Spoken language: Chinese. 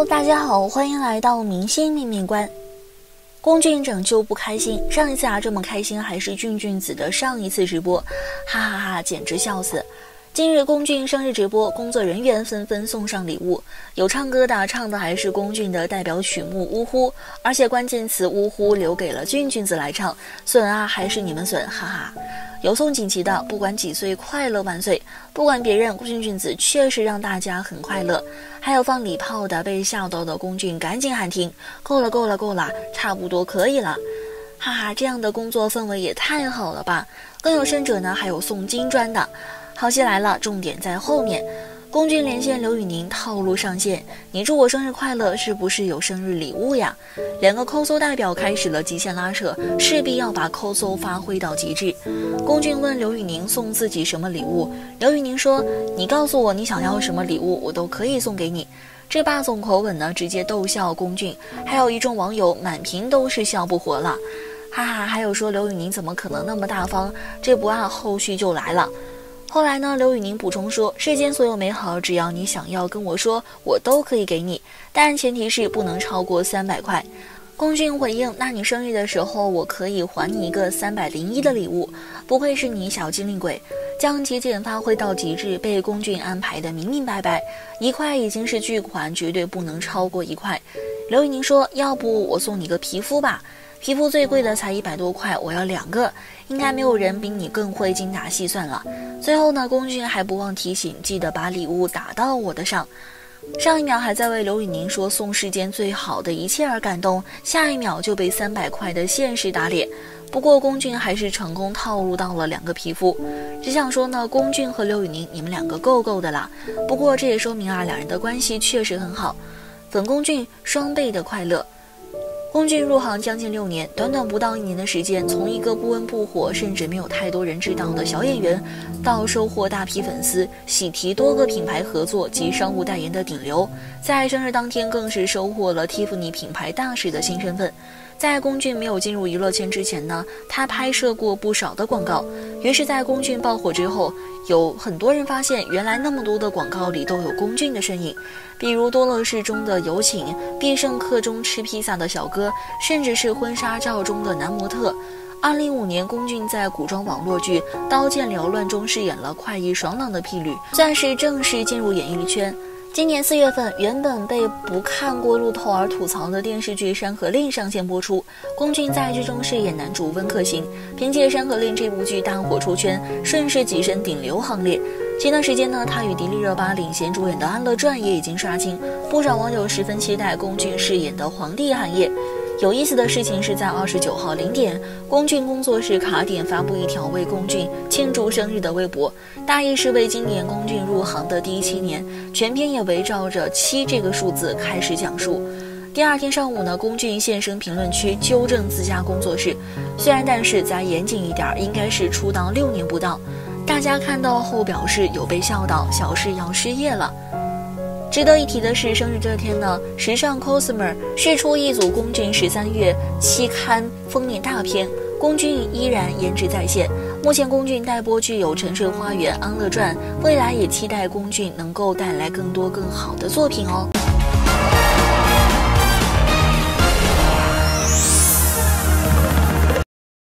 Hello， 大家好，欢迎来到明星面面观。龚俊拯救不开心，上一次这么开心还是俊俊子的上一次直播，哈哈哈，简直笑死。今日龚俊生日直播，工作人员纷纷送上礼物，有唱歌的，唱的还是龚俊的代表曲目《呜呼》，而且关键词呜呼留给了俊俊子来唱，损啊还是你们损，哈哈。有送锦旗的，不管几岁快乐万岁，不管别人，俊俊子确实让大家很快乐。还有放礼炮的，被吓到的龚俊赶紧喊停，够了够了够了，差不多可以了，哈哈，这样的工作氛围也太好了吧。更有甚者呢，还有送金砖的。好戏来了，重点在后面。龚俊连线刘宇宁，套路上线，你祝我生日快乐，是不是有生日礼物呀？两个抠搜代表开始了极限拉扯，势必要把抠搜发挥到极致。龚俊问刘宇宁送自己什么礼物，刘宇宁说，你告诉我你想要什么礼物，我都可以送给你。这霸总口吻呢，直接逗笑龚俊，还有一众网友满屏都是笑不活了，哈哈，还有说刘宇宁怎么可能那么大方，这不后续就来了。后来呢，刘宇宁补充说，世间所有美好，只要你想要跟我说，我都可以给你，但前提是不能超过300块。龚俊回应，那你生日的时候，我可以还你一个301的礼物。不愧是你小机灵鬼，将节俭发挥到极致，被龚俊安排的明明白白，1块已经是巨款，绝对不能超过1块。刘宇宁说，要不我送你个皮肤吧，皮肤最贵的才100多块，我要2个，应该没有人比你更会精打细算了。最后呢，龚俊还不忘提醒，记得把礼物打到我的上。上一秒还在为刘宇宁说送世间最好的一切而感动，下一秒就被300块的现实打脸。不过龚俊还是成功套路到了2个皮肤。只想说呢，龚俊和刘宇宁，你们2个够够的啦。不过这也说明2人的关系确实很好。粉龚俊双倍的快乐。龚俊入行将近6年，短短不到1年的时间，从一个不温不火甚至没有太多人知道的小演员，到收获大批粉丝，喜提多个品牌合作及商务代言的顶流，在生日当天更是收获了蒂芙尼品牌大使的新身份。在龚俊没有进入娱乐圈之前呢，他拍摄过不少的广告，于是在龚俊爆火之后，有很多人发现原来那么多的广告里都有龚俊的身影，比如多乐士中的有请，必胜客中吃披萨的小哥，甚至是婚纱照中的男模特。2015年，龚俊在古装网络剧《刀剑缭乱》中饰演了快意爽朗的婢女，算是正式进入演艺圈。今年4月份，原本被不看过路透而吐槽的电视剧《山河令》上线播出，龚俊在剧中饰演男主温客行，凭借《山河令》这部剧大火出圈，顺势跻身顶流行列。前段时间呢，他与迪丽热巴领衔主演的《安乐传》也已经杀青，不少网友十分期待龚俊饰演的皇帝寒夜。有意思的事情是在29号0点，龚俊工作室卡点发布一条为龚俊庆祝生日的微博，大意是为今年龚俊入行的第7年，全篇也围绕着7这个数字开始讲述。第二天上午呢，龚俊现身评论区纠正自家工作室，虽然但是咱严谨一点，应该是出道6年不到。大家看到后表示有被笑到，小事要失业了。值得一提的是，生日这天呢，时尚 Cosmer 释出一组龚俊13月期刊封面大片，龚俊依然颜值在线。目前龚俊待播剧有《沉睡花园》《安乐传》，未来也期待龚俊能够带来更多更好的作品哦。